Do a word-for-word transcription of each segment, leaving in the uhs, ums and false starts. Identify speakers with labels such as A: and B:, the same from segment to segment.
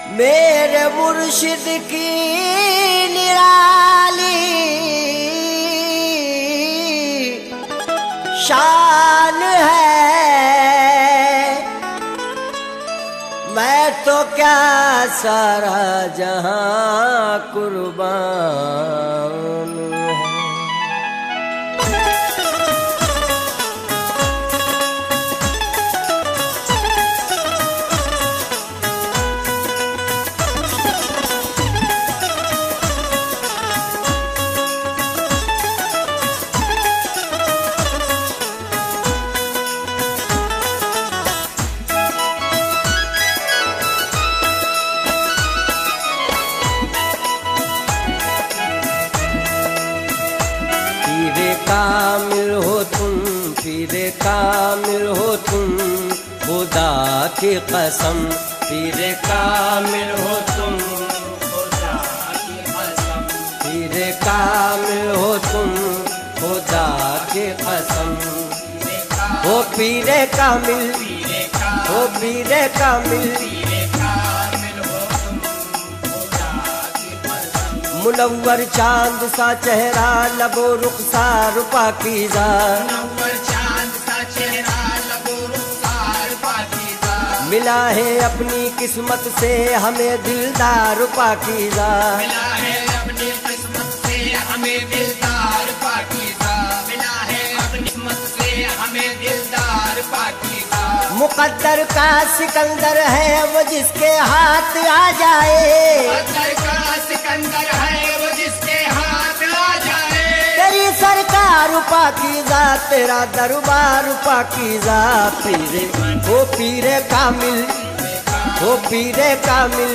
A: मेरे मुर्शिद की निराली शान है। मैं तो क्या सारा जहां कुर्बान है। कामिल हो तुम, पीरे कामिल हो तुम, खुदा की कसम। पीरे कामिल हो तुम, खुदा की कसम। पीरे कामिल हो तुम, खुदा की कसम। हो पीरे कामिल, हो पीरे कामिल, मुनव्वर चांद सा चेहरा, लबो रुखसार पाकीज़ा। मुनव्वर चांद सा चेहरा, लबो रुखसार पाकीज़ा। मिला है अपनी किस्मत से हमें दिलदार पाकीज़ा। मिला है अपनी किस्मत से हमें दिलदार पाकीज़ा। मिला है अपनी किस्मत से हमें दिलदार पाकीज़ा। मुकद्दर का सिकंदर है वो जिसके हाथ आ जाए। मुकद्दर का सिकंदर है वो जिसके हाथ आ जाए। तेरी सरकार पाकीज़ा, तेरा दरबार पाकीज़ा। पीरे ओ पीरे कामिल, ओ पीरे कामिल,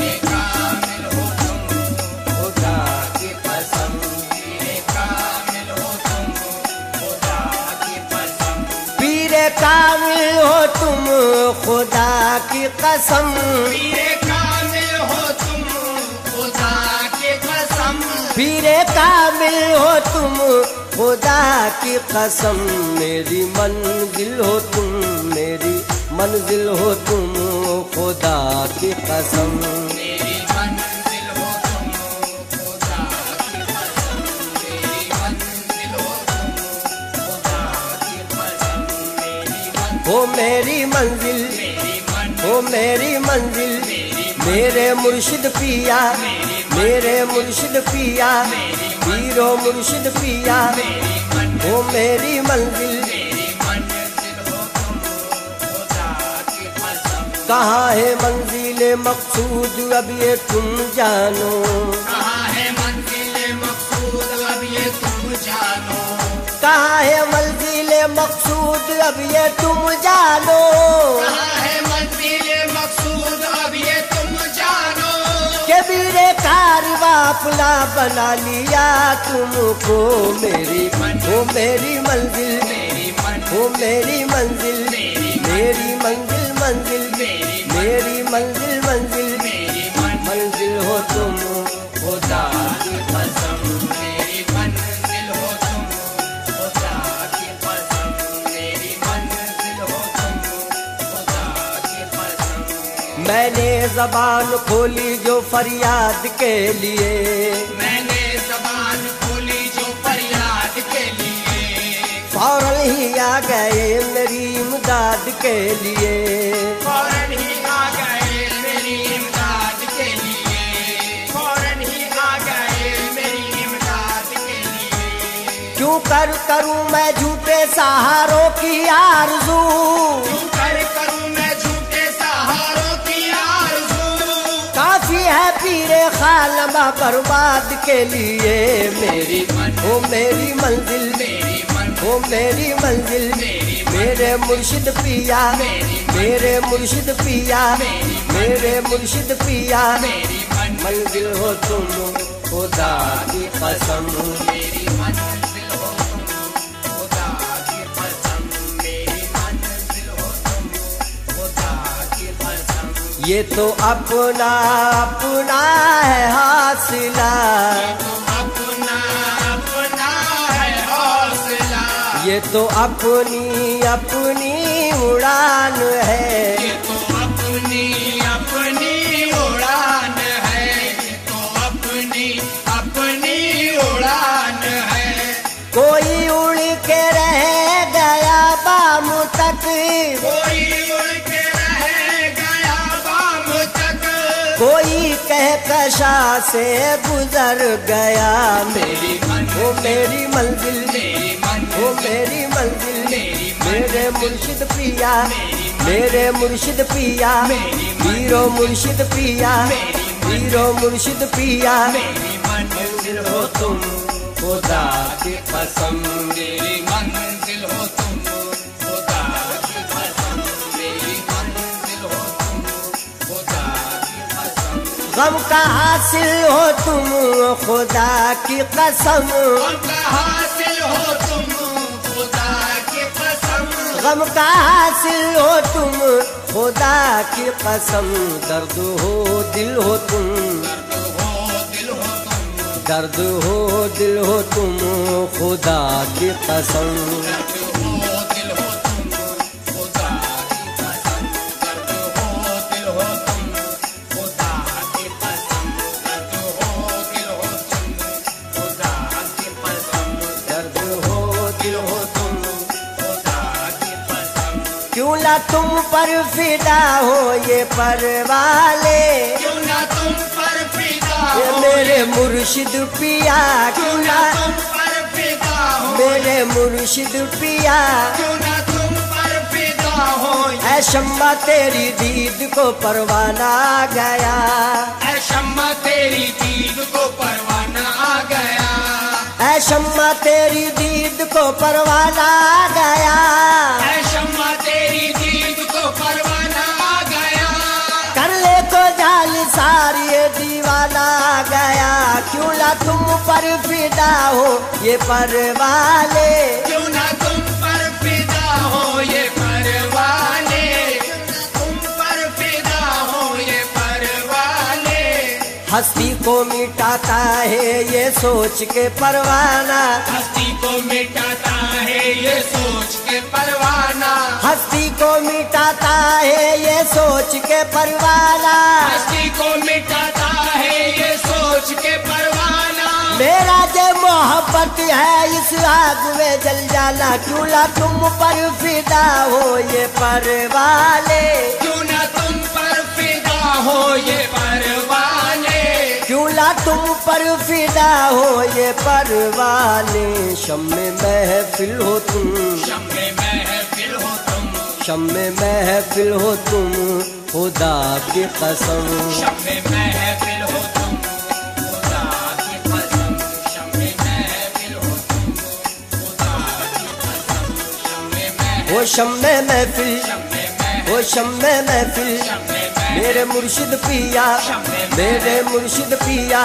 A: खुदा की कसम। पीरे कामिल हो तुम, खुदा की कसम। पीरे कामिल हो तुम, खुदा की कसम। पीरे कामिल हो तुम, खुदा की कसम। पीरे कामिल हो तुम, खुदा की कसम। मेरी मंजिल हो तुम, मेरी मंजिल हो तुम, खुदा की कसम। मेरी मंजिल हो तुम, खुदा की कसम। मेरी मंजिल हो तुम, खुदा की कसम। हो मेरी मंजिल, हो मेरी मंजिल, मेरे मुर्शिद पिया, मेरे मुर्शिद पिया, पीरो मुर्शिद पिया। हो मेरी मंजिल, कहाँ है मंजिले मकसूद अब ये तुम जानो। कहाँ है मंजिले मकसूद अब ये तुम जानो। कहाँ है मंजिले मकसूद अब ये तुम जानो। कहाँ है मंजिले मकसूद अब ये तुम जानो। के बीरे कारवा अपना बना लिया तुमको। मेरी हो मेरी मंजिल, हो मेरी मंजिल, मेरी मंजिल मंजिल, मेरी मंजिल मंजिल, मंजिल हो तुम, खुदा की कसम। मेरी मंजिल हो तुम, खुदा की कसम। मेरी मंजिल हो तुम, खुदा की कसम। मैंने जबान खोली जो फरियाद के लिए। मैंने जबान खोली जो फरियाद के लिए। फौरन ही आ गए मेरी इमदाद के लिए। फौरन ही आ गए मेरी इमदाद के लिए। फौरन ही आ गए मेरी इमदाद के लिए। क्यों कर करूं मैं झूठे सहारों की आरज़ू। क्यों कर करूं मैं झूठे सहारों की आरज़ू। काफी है पीरे खालमा बर्बाद के लिए। मेरी हो मेरी मंजिल, हो मेरी मंजिल, मेरे मुर्शिद पिया, मेरे मुर्शिद पिया, मेरे मुर्शिद पिया। मंजिल हो तुम, खुदा की कसम। मेरी मंजिल हो तुम, खुदा की कसम। मेरी मंजिल हो तुम, खुदा की कसम। ये तो अपना अपना है हासिला। ये तो अपनी अपनी उड़ान है। ये तो अपनी अपनी उड़ान कोई कहकशा से गुजर गया मेरी
B: वो मेरी मंजिल
A: मेरी मंजिल
B: वो मेरी मंजिल
A: मेरी
B: मेरे मुर्शिद पिया
A: मेरे मुर्शिद पिया वीरो मुर्शिद पिया वीरो मुर्शिद पिया
B: मेरी मंजिल हो तुम खुदा की कसम मेरी मंजिल हो तुम खुदा की कसम मेरी मंजिल हो तुम खुदा की कसम
A: गम का हासिल हो तुम खुदा की कसम
B: गम का हासिल हो तुम खुदा की कसम
A: गम का हासिल हो तुम खुदा की कसम दर्द हो दिल हो तुम
B: दर्द हो दिल हो तुम
A: दर्द हो दिल हो तुम खुदा की कसम
B: दर्द हो दिल हो तुम खुदा की कसम दर्द हो दिल हो तुम खुदा की कसम दर्द हो दिल हो तुम खुदा की कसम
A: दर्द हो दिल हो तुम
B: खुदा की कसम
A: क्यों ना तुम पर फिदा हो ये परवाले
B: क्यों ना तुम पर फिदा
A: ये
B: हो
A: मेरे मुर्शिद पिया क्यों ना
B: तुम पर फिदा हो
A: मेरे मुर्शिद पिया
B: क्यों ना तुम पर फिदा हो
A: ऐ शम्मा तेरी दीद को परवाना आ गया
B: ऐ शम्मा तेरी दीद को परवाना आ गया
A: ऐ शम्मा तेरी दीद को परवाना आ गया
B: ऐ शम्मा तेरी दीद को परवाना आ गया
A: कर ले को जाल सारी ये दीवाना आ गया क्यों ना तुम पर फिदा हो ये परवाले
B: क्यों ना तुम पर फिदा हो ये परवाने तुम पर फिदा हो ये परवाने
A: हस्ती को मिटाता है ये सोच के परवाना
B: हस्ती को मिटाता है ये सोच के परवाना
A: हस्ती को मिटाता है ये सोच के परवाना
B: हस्ती को मिटाता है ये सोच के परवाना
A: मेरा जो मोहब्बत है इस आग में जल जाना क्यों ना तुम पर फिदा हो ये परवाले
B: क्यों ना तुम पर फिदा हो ये परवाने
A: क्यों ना तुम पर फिदा हो ये परवाले शम्मे महफिल हो तुम
B: शम्मे महफिल हो तुम
A: शम्मे महफिल हो तुम खुदा की कसम
B: शम्मे महफिल हो तुम खुदा की कसम शम्मे महफिल हो तुम खुदा की कसम शम्मे महफिल
A: वो शम्मे महफिल
B: शम्मे महफिल
A: वो शम्मे महफिल
B: शम्मे महफिल
A: मेरे मुर्शिद पिया मेरे मुर्शिद पिया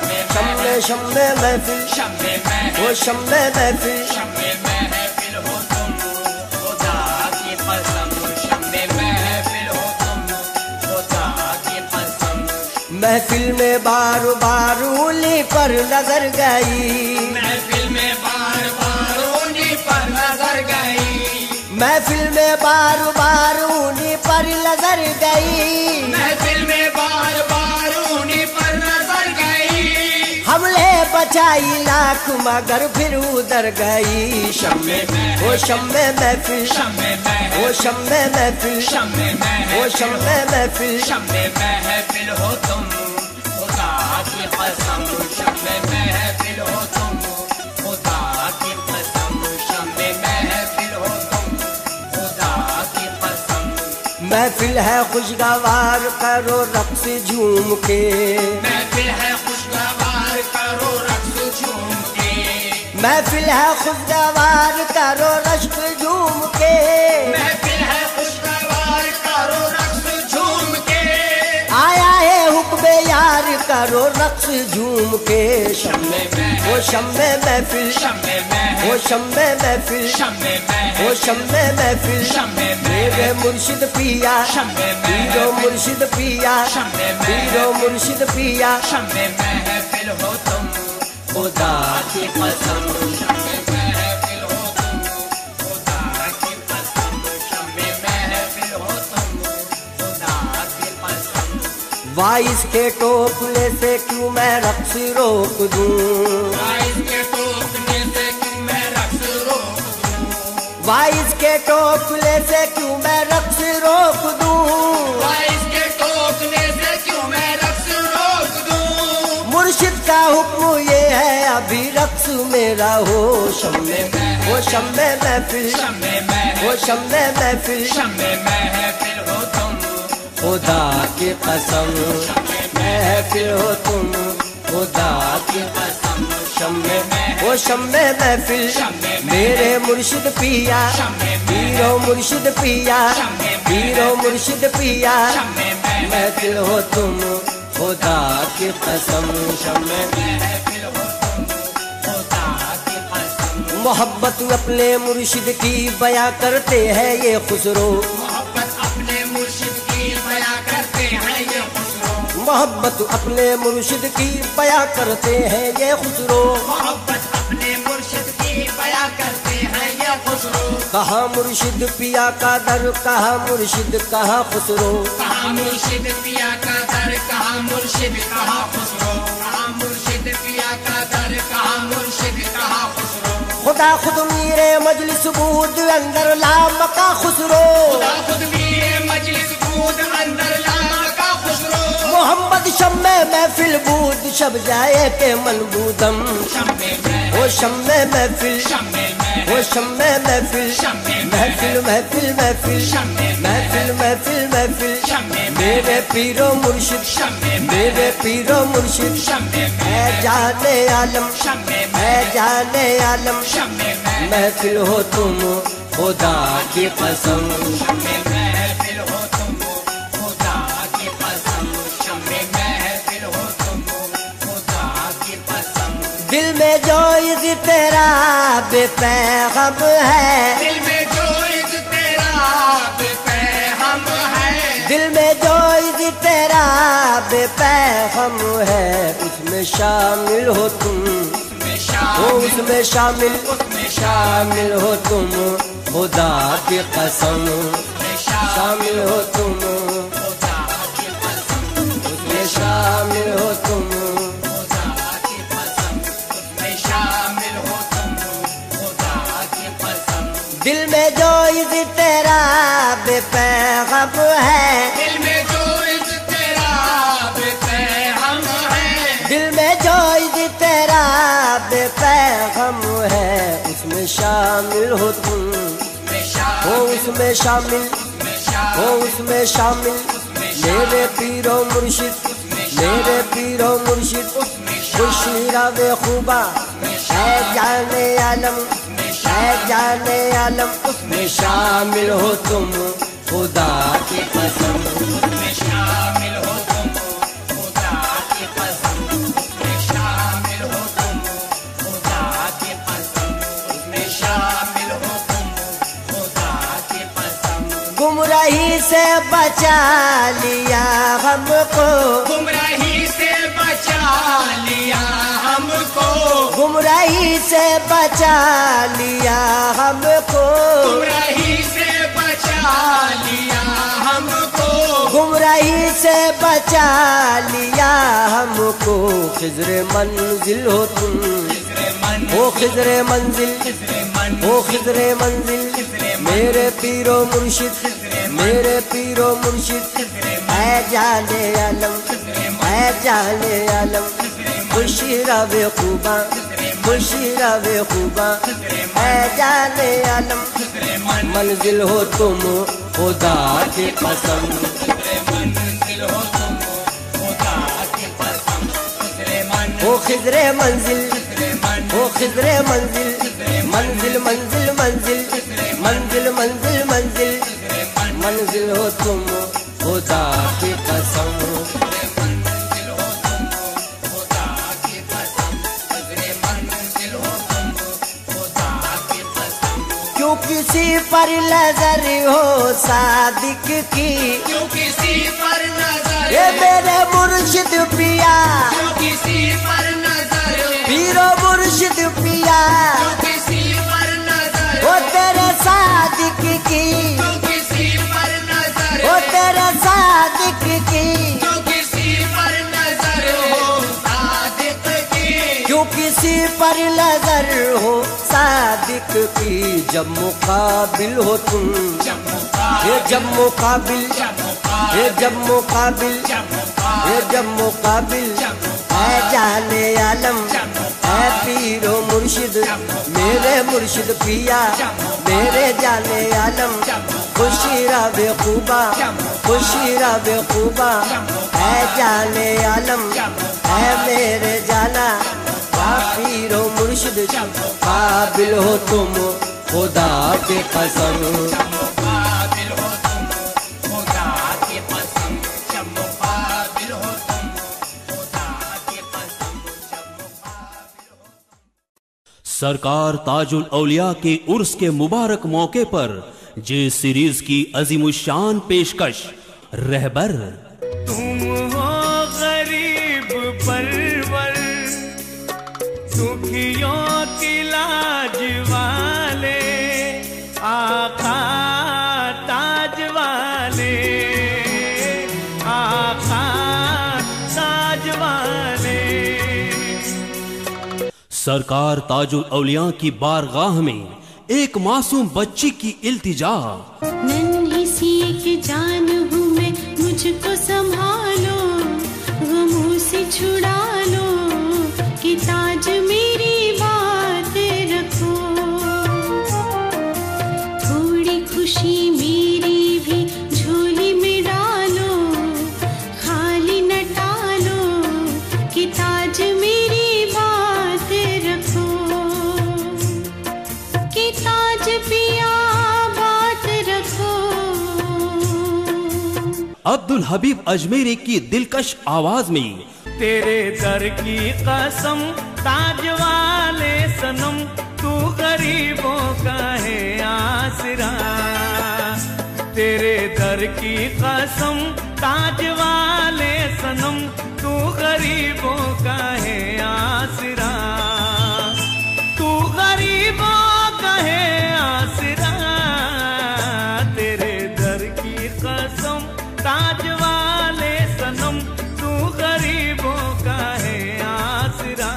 A: शम्मे शम्मे महफिल
B: शम्मे महफिल
A: वो शम्मे महफिल
B: शम्मे महफिल हो तुम खुदा की कसम शम्मे महफिल हो तुम खुदा की कसम
A: महफिल में बार बार उन्हीं पर नजर गई
B: महफिल में बार बार उन्हीं पर नजर गई
A: महफिल में बार बार उन्हीं पर नजर गई
B: महफिल में बार बार उन्हीं पर नजर गई
A: हमले बचाई लाख मगर फिर उधर गई शम्मे वो शम्मे महफिल
B: शम्मे महफिल
A: वो शम्मे महफिल
B: शम्मे महफिल
A: वो शम्मे महफिल
B: शम्मे महफिल हो तुम खुदा की कसम शम्मे महफिल हो तुम खुदा की कसम शम्मे महफिल हो तुम खुदा की कसम
A: महफिल है खुशगवार करो रक्स झूम के
B: महफिल है खुशगवार करो रक्स झूम के
A: महफिल है खुशगवार करो रश्क झूम के
B: महफिल है खुशगवार करो रक्स झूम के
A: आया है हुक्म यार करो रक्स झूम के शम्मे वो शम्मे महफिल
B: शम्मे महफिल
A: वो शम्मे महफिल
B: शम्मे महफिल
A: वो शम्मे महफिल
B: शम्मे
A: मेरे मुर्शिद पिया
B: शम्मे
A: वीरो मुर्शिद पिया
B: शम्मे
A: वीरो मुर्शिद पिया
B: शम्मे महफिल हो तुम खुदा की कसम शम्मे महफिल हो तुम खुदा की कसम शम्मे महफिल हो तुम खुदा की कसम
A: वाइस के टोकने से क्यों मैं रक्स रोक दूं
B: वाइस के टोकने से क्यों मैं रक्स रोक दूं
A: वाइस के टोकने से क्यों मैं रक्स रोक दूं
B: वाइस के टोकने से क्यों मैं रक्स
A: हुक्म ये है अभी रक्स मेरा हो शम्मे वो शम्मे महफिल वो शम्मे महफिल
B: महफिल हो तुम
A: खुदा की कसम महफिल हो तुम खुदा की
B: कसम
A: शम्मे वो शम्मे महफिल मेरे मुर्शिद पिया पीरो मुर्शिद पिया पीरो मुर्शिद पिया महफिल हो तुम खुदा की कसम शम्मे
B: महफिल हो तुम खुदा की कसम
A: मोहब्बत अपने मुर्शिद की बयां करते हैं ये खुसरो
B: मोहब्बत अपने मुर्शिद की बयां करते हैं ये खुसरो
A: मोहब्बत अपने मुर्शिद की बयां करते हैं ये खुसरो
B: मोहब्बत अपने मुर्शिद की बयां करते हैं ये खुसरो
A: कहाँ मुर्शिद पिया का दर कहाँ मुर्शिद कहाँ खुसरो
B: कहाँ मुर्शिद पिया का दर कहाँ मुर्शिद कहाँ खुसरो कहाँ मुर्शिद पिया का दर कहाँ मुर्शिद कहाँ खुसरो
A: खुदा खुद मीरे मजलिस बूद अंदर लाम का खुसरो
B: खुदा खुद मीरे मजलिस बूद अंदर लाम का खुसरो
A: मोहम्मद शम्मे महफिल बूद शब जाए के मनबूदम वो शम्मे महफिल वो शम्मे महफिल महफिल महफिल महफिल महफिल महफिल महफिल मेरे पीरो मुर्शिद मेरे पीरो मुर्शिद है जाने आलम है जाने आलम महफिल हो तुम खुदा की कसम
B: महफिल हो तुम खुदा की कसम शम्मे महफिल हो तुम खुदा की कसम
A: दिल में जो इज़ तेरा बेपैगम है
B: दिल में जो इज़ तेरा बेपैगम है
A: दिल में जो इज़ तेरा बेपैगम है उसमें शामिल हो तुम हो उसमें शामिल
B: उसमें
A: शामिल हो तुम खुदा की कसम शामिल हो तुम
B: खुदा की कसम
A: उसमें शामिल हो तुम
B: खुदा की कसम उसमें शामिल हो तुम खुदा की कसम
A: दिल में जो इज़ तेरा बेपैगम है
B: दिल में जो इज़ तेरा बेपैगम है
A: दिल में जो इज़ तेरा बेपैगम है उसमें शामिल हो तुम हो उसमें शामिल हो उसमें शामिल मेरे पीरो मुर्शिद मेरे पीरो मुर्शिद खुशीरा वे खूबा है जाने आलम है जाने आलम उसमें शामिल हो तुम खुदा की कसम
B: उसमें शामिल हो तुम खुदा की कसम उसमें शामिल हो तुम खुदा की कसम उसमें शामिल हो तुम खुदा की कसम
A: गुमराही से बचा लिया हमको
B: गुमराही से बचा लिया हमको
A: गुमराही से बचा लिया हमको
B: गुमराही से बचा लिया हमको
A: गुमराही से बचा लिया हमको खिजरे मंजिल हो तुम
B: खिजरे मन
A: हो खिजरे मंजिल
B: खिजरे मन
A: हो खिजरे मंजिल मेरे पीरो मुर्शिद मेरे पीरो मुर्शिद है जाने आलम है जाने आलम खुशी रवे खूबा खुशी रवे खूबा है जाने आलम मंजिल हो तुम खुदा की कसम
B: मंजिल हो तुम खुदा की कसम खिजरे मन
A: हो खिजरे मंजिल
B: मन
A: हो खिजरे मंजिल मंजिल मंजिल मंजिल मंजिल मंजिल मंजिल मंजिल हो तुम खुदा की कसम
B: मंजिल हो तुम खुदा की कसम खिजरे मंजिल हो तुम खुदा की कसम
A: क्यों किसी पर नजर हो सादिक की
B: क्यों किसी पर नजर
A: ये मेरे मुर्शिद पिया
B: क्यों किसी पर नजर
A: पीरो मुर्शिद पिया
B: क्यों किसी पर नजर
A: वो तेरे सादिक की
B: क्यों किसी पर नजर
A: वो तेरे सादिक की
B: क्यों किसी पर नजर हो सादिक की
A: क्यों किसी पर नजर हो सादिक की जब मुकाबिल हो तुम
B: जब
A: ये जब मुकाबिल
B: जब
A: ये जब मुकाबिल
B: जब
A: ये जब मुकाबिल है जाने आलम है पीरो मुर्शिद मेरे मुर्शिद पिया मेरे जाने आलम खुशी रा बेखूबा खुशी रा बेखूबा है जाने आलम है मेरे जाना पीरो मुर्शिद काबिल हो तुम खुदा के कसम
B: मुकाबिल हो तुम खुदा की कसम जब मुकाबिल हो तुम खुदा की कसम जब मुकाबिल हो।
C: सरकार ताजुल औलिया के उर्स के मुबारक मौके पर जे सीरीज की अजीमुशान पेशकश रहबर।
D: तुम हो गरीब परवर दुखियों की लाज वाले आका ताज वाले आका ताज वाले।
C: सरकार ताजुल औलिया की बारगाह में एक मासूम बच्ची की इल्तिजा।
E: नन्ही सी एक जान हूँ मैं मुझको संभालो गमों से छुड़ा लो कि ताज मेरी बात रखो थोड़ी खुशी मेरी भी झोली में डालो खाली न टालो कि ताज मेरी बात रखो कि ताज पिया बात रखो।
C: अब्दुल हबीब अजमेरी की दिलकश आवाज में
D: तेरे दर की कसम ताज वाले सनम तू गरीबों का है आसरा। तेरे दर की कसम ताज वाले सनम तू गरीबों का है आसरा तू गरीबों का है आसरा। तेरे दर की कसम ताज वाले सनम तू गरीबों का है आसरा।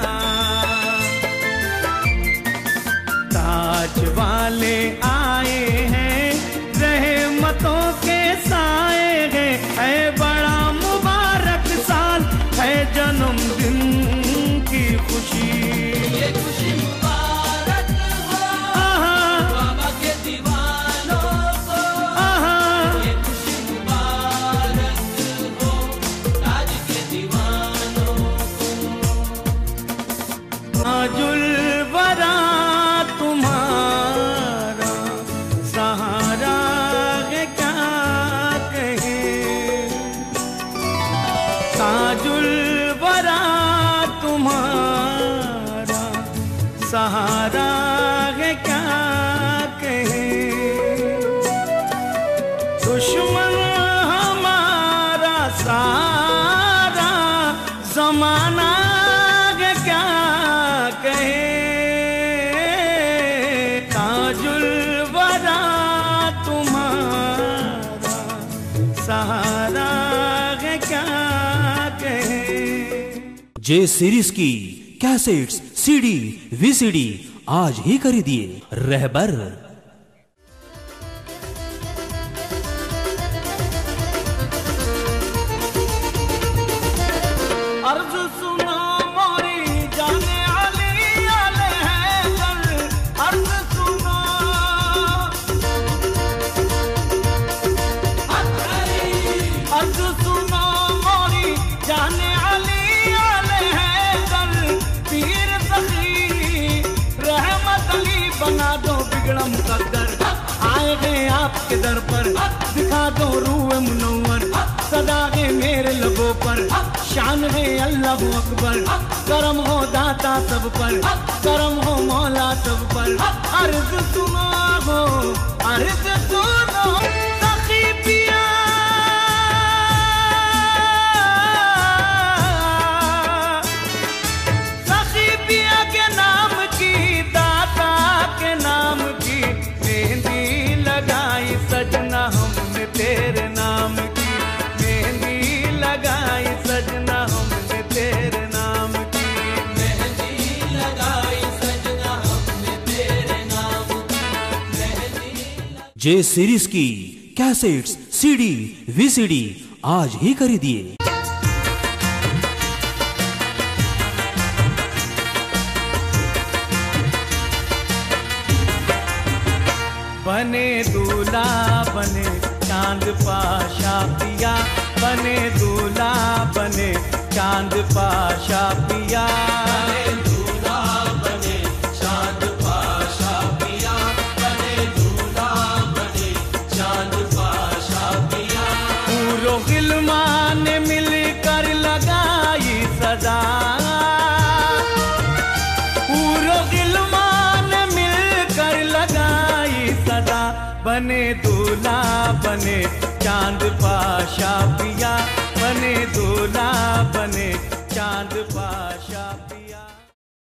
D: ताज वाले आए हैं रहमतों के साए हैं है बड़ा मुबारक साल है जन्मदिन की खुशी ये खुशी मुबारक हो बाबा के दीवानों को ये खुशी मुबारक हो ताज के दीवानों को। ताजुल वरा तुम्हारा सहारा है क्या कहे ताजुल वरा तुम्हारा सहारा है क्या कहे दुश्मन हमारा सारा जमाना है क्या कहे ताजुल वरा तुम्हारा सहारा है क्या कहे।
C: जे सीरीज की कैसेट्स सीडी वीसीडी आज ही खरीदिए। रहबर।
D: अर्ज सुनो मोरी जाने अली आले हैं दर अर्ज सुनो अर्ज सुनो मोरी जाने अली आले हैं दर पीर सखी रहमत अली बना दो बिगड़म कदर आए गए आपके दर पर दिखा दो रूह मुनव्वर सदा है मेरे लबों पर शान है अल्लाह अकबर करम हो दाता सब पर करम हो मौला सब पर अर्ज सुनो हो अर्ज सुनो सखी पिया सखी पिया के नाम की दाता के नाम की मेहंदी लगाई सजना हमने तेरे नाम की मेहंदी लगाई सजना हमने तेरे नाम की मेहंदी लगाई सजना हमने तेरे नाम की मेहंदी।
C: जे सीरीज की कैसेट्स सीडी वीसीडी आज ही खरीदिए।
D: बने चांद पाशा पिया, बने दूल्हा बने चांद पाशा पिया,
B: बने दूल्हा बने चांद पाशा पिया, बने दूल्हा बने चांद पाशा पिया।
D: पूरो गिलमान मिलकर लगाई सदा, पूरो गिलमान मिलकर लगाई सदा, बने दूल्हा बने चांद पाशा पिया, बने दूल्हा बने चांद